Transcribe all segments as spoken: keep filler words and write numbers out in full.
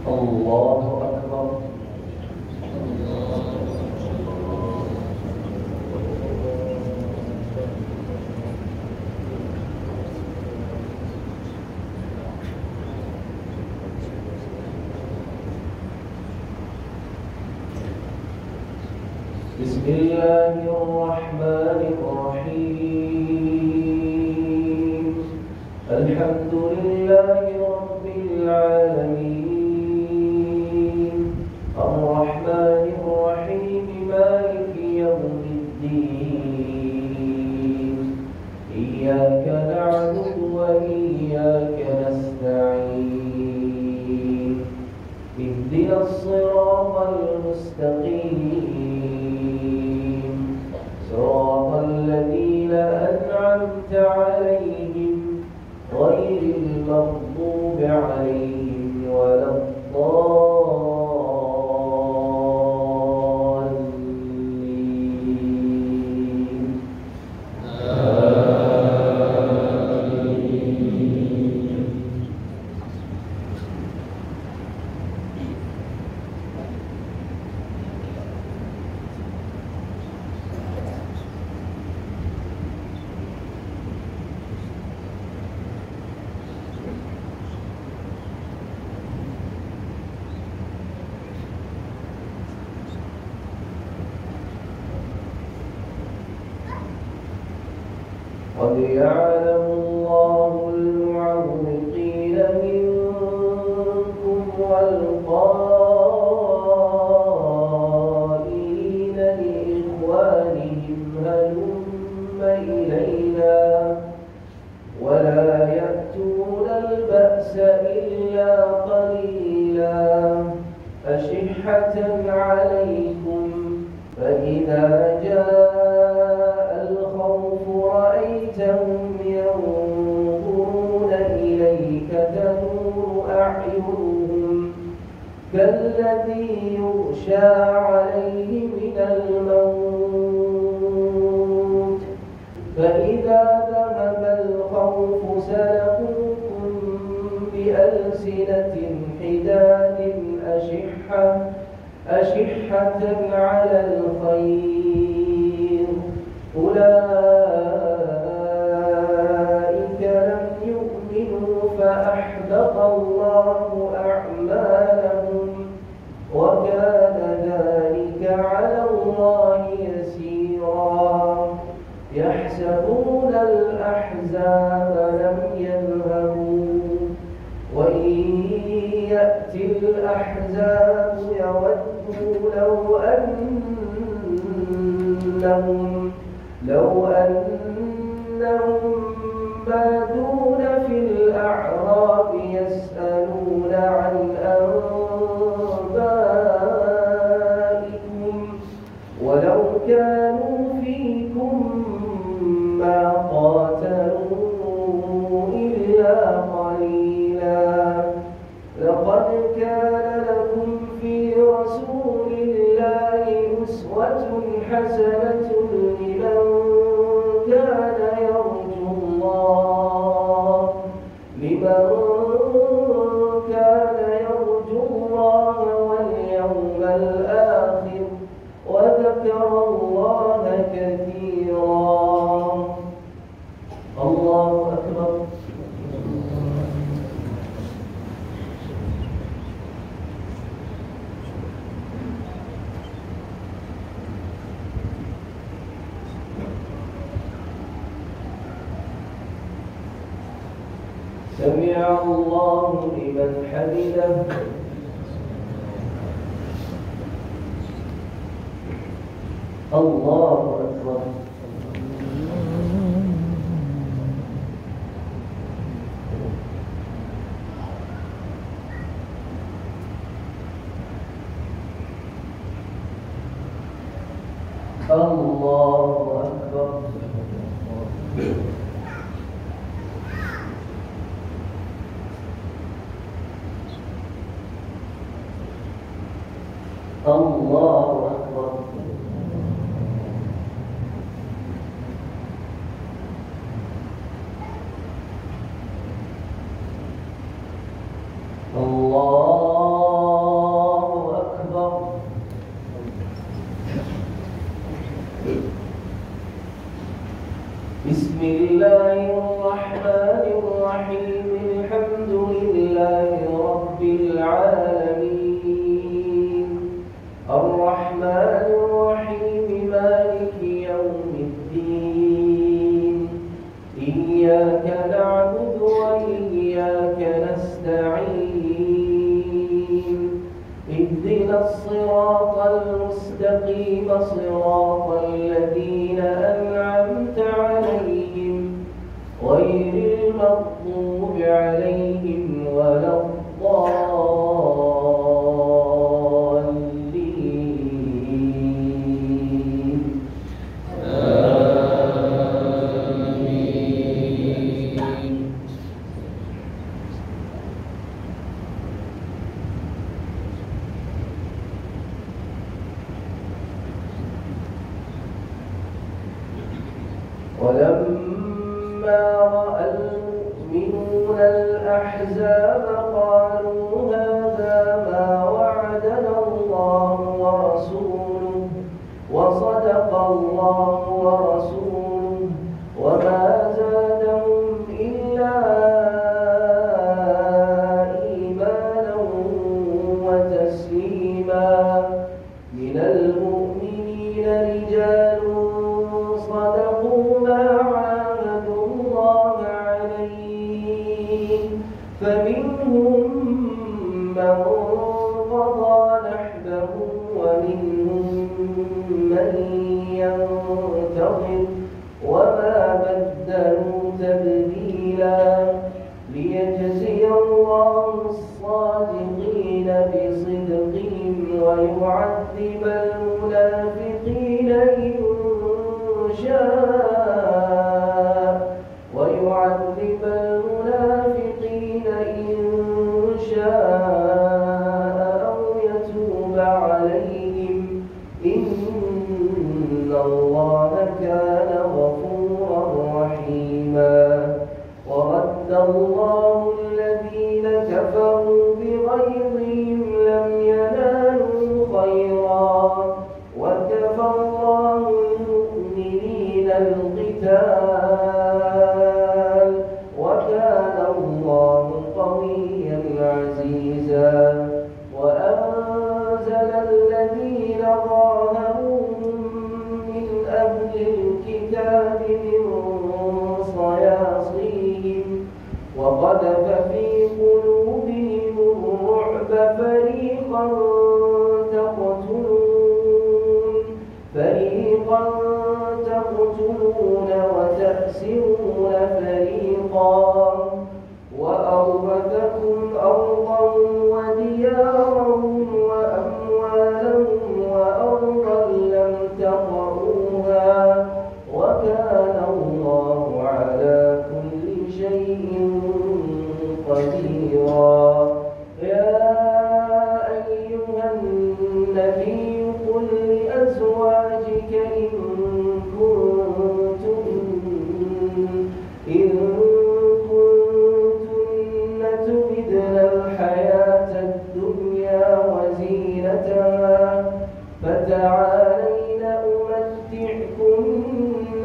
الله أكبر. بسم الله الرحمن الرحيم. الحمد لله رب العالمين، الرحمن الرحيم، مالك يوم الدين. إياك نعبد وإياك نستعين. اهدنا الصراط المستقيم، صراط الذين أنعمت عليهم غير المغضوب عليهم ولا الضالين. آمين. قد يعلم الله المعوقين منكم والقائلين لإخوانهم هلم إلينا، ولا يأتون البأس إلا قليلا، أشحة عليكم، فإذا جاء الخوف رأيتهم ينظرون إليك تدور أعينهم كالذي يغشى عليه من الموت، فإذا ذهب الخوف سلقوكم بألسنة حداد أشحة أشحة على الخير، أولئك لم يؤمنوا فأحبط الله أعمالهم، وكان ذلك على الله يسيرا. يحسبون الأحزاب لم يذهبوا، وإن يأتي الأحزاب يودوا لو أنهم لو أنهم بادون في الأعراب يسألون عن أنبائكم، ولو كانوا فيكم ما قاتلوا إلا قليلا. لقد كان لكم في رسول الله أسوة حسنة لمن كان يرجو الله لمن كان يرجو الله واليوم الآخر وذكر الله كثيرا. الله أكبر. سمع الله لمن حمده. الله أكبر. الله أكبر. الله أكبر. الله الله الرحمن الرحيم الحمد لله رب العالمين الرحمن الرحيم مالك يوم الدين إياك نعبد وإياك نستعين اهدنا الصراط المستقيم صراط الذين أنعمت عليهم غير المغضوب عليهم ولا الضالين آمين. ولما رأى المؤمنون الأحزاب قالوا هذا ما وعدنا الله ورسوله وصدق الله ورسوله وما زادهم إلا إيمانا وتسليما من المؤمنين رجال صدقوا ما عاهدوا الله عليه فمنهم من قضى نحبه ومنهم من ينتظر وما بدلوا تبديلا ليجزي الله الصادقين بصدقهم ويعذب المنافقين إن شاء ويعذب المنافقين إن شاء أو يتوب عليهم إن الله كان غفورا رحيما ورد الله الذين كفروا بغيظهم لم ينالوا خيرا وكفى الله المؤمنين القتال وكان الله قويا عزيزا وأنزل الذين ظاهروهم من أهل الكتاب من صياصيهم وقذف في قلوبهم الرعب فريقا تقتلون فريقا تقتلون وتأسرون فريقا وأورثكم أرضهم وديارهم وأموالهم وأرضا لم تطئوها وكان الله على كل شيء قديرا يا أيها النبي قل لأزواجك إن كنتن إن كنتن تردن الحياة الدنيا وزينتها فتعالين أمتعكن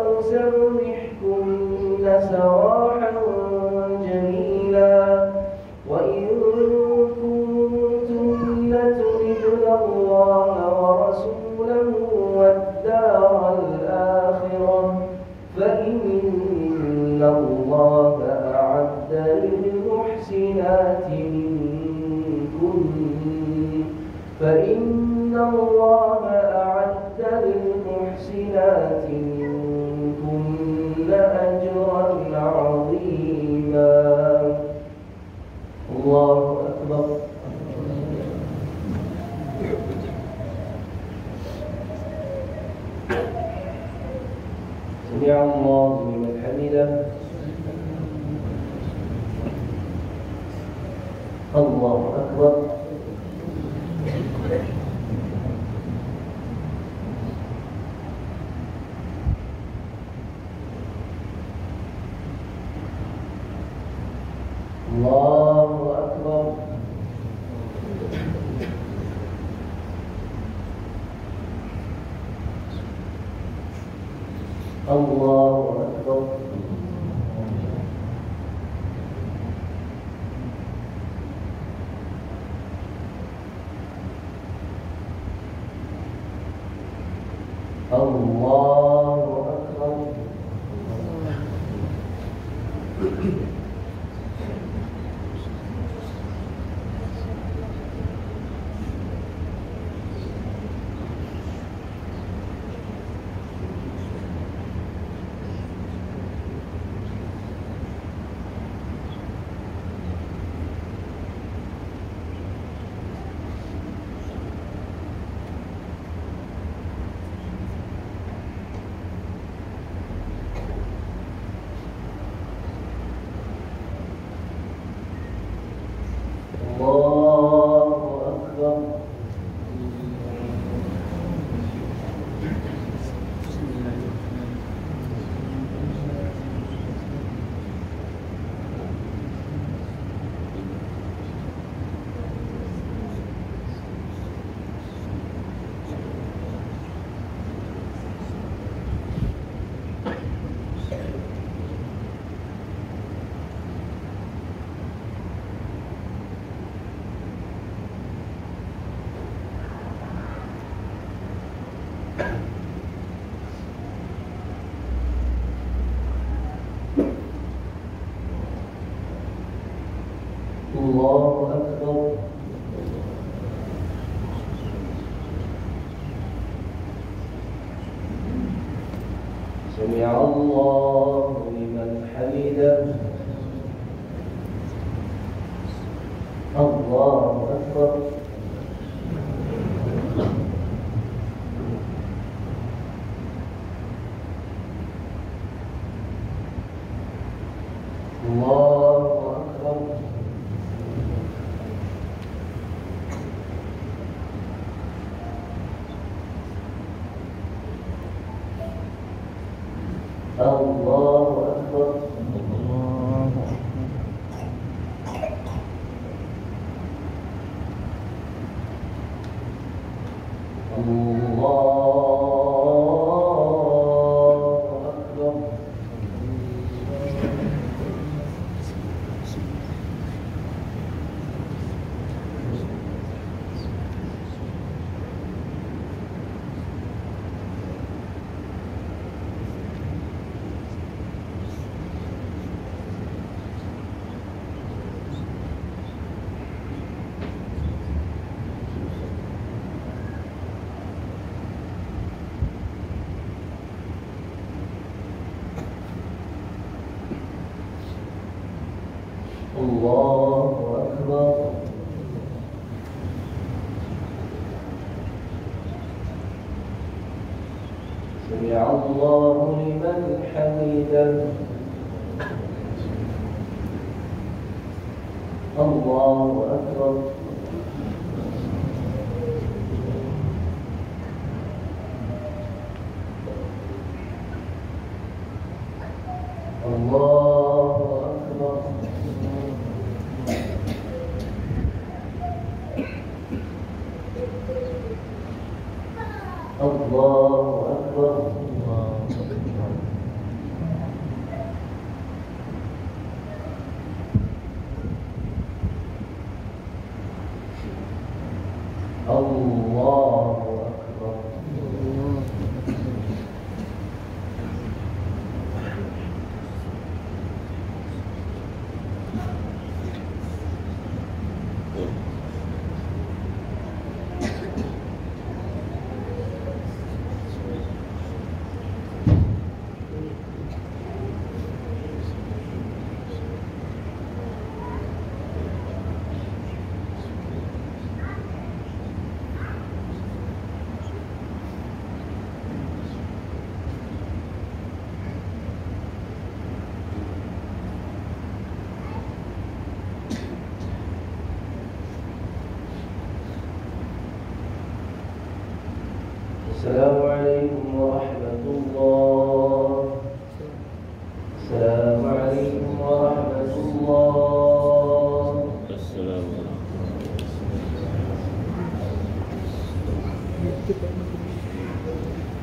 وأسرحكن سراحا جميلا وإن كنتن تردن الله ورسوله والدار الآخرة فإن الله أعد للمحسنات منكن فإن الله أعد للمحسنات منكن أجرا عظيما. الله أكبر. سمع الله لمن حمده. الله أكبر. الله أكبر. الله أكبر. الله أكبر. سمع الله لمن حمده. الله أكبر. الله أكبر. الله أكبر. الله أكبر. سمع الله لمن حمده. الله أكبر. الله أكبر. الله أكبر. الله أكبر. السلام عليكم ورحمة الله. السلام عليكم ورحمة الله. السلام عليكم.